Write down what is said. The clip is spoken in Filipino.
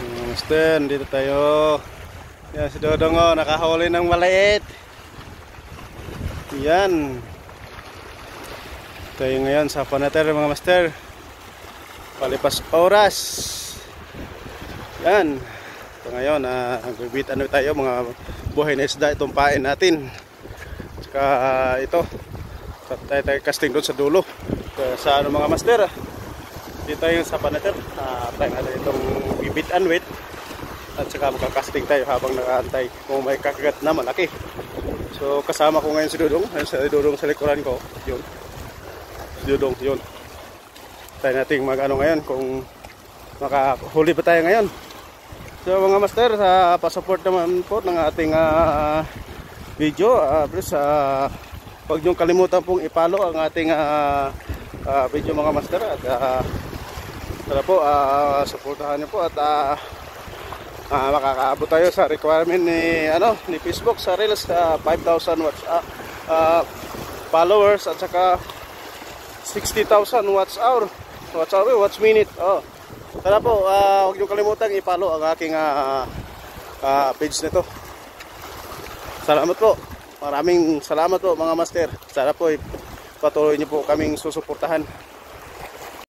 Master, dito tayo. Yan si Dodong, oh, nakahuli ng maliit. Yan. Tayo ngayon sa Panater mga master. Palipas oras. Yan. Ito ngayon, nagbibit tayo mga buhay na isda, itong pain natin. Tsaka ito. Tayo casting doon sa dulo. Sa ano mga master. Dito tayo sa Panater. Tayo natin itong bibit and wait. At saka magkakasting tayo habang nakaantay kung may kakagat na malaki. So kasama ko ngayon si Dodong. Si Dodong sa likuran ko. Yun. Si Dodong, yun. Tayo natin mag-ano ngayon kung makahuli ba tayo ngayon. So mga master, pa-support naman po ng ating video. Please, huwag niyong kalimutan pong i-follow ang ating video mga master. At tara po, supportahan niyo po at makakaabot tayo sa requirement ni Facebook sa Reels, 5,000 followers at saka 60,000 watch minute. Tara po, huwag niyo kalimutan i-follow ang aking page nito. Salamat po. Maraming salamat po mga master. Sana po patuloy niyo po kaming susuportahan.